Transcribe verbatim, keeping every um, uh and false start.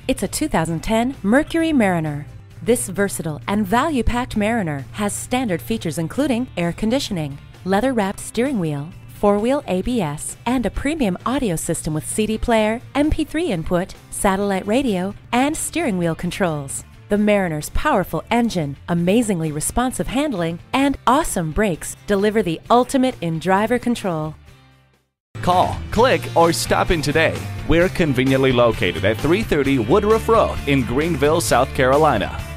It's a two thousand ten Mercury Mariner. This versatile and value-packed Mariner has standard features including air conditioning, leather-wrapped steering wheel, four-wheel A B S, and a premium audio system with C D player, M P three input, satellite radio, and steering wheel controls. The Mariner's powerful engine, amazingly responsive handling, and awesome brakes deliver the ultimate in driver control. Call, click, or stop in today. We're conveniently located at three thirty Woodruff Road in Greenville, South Carolina.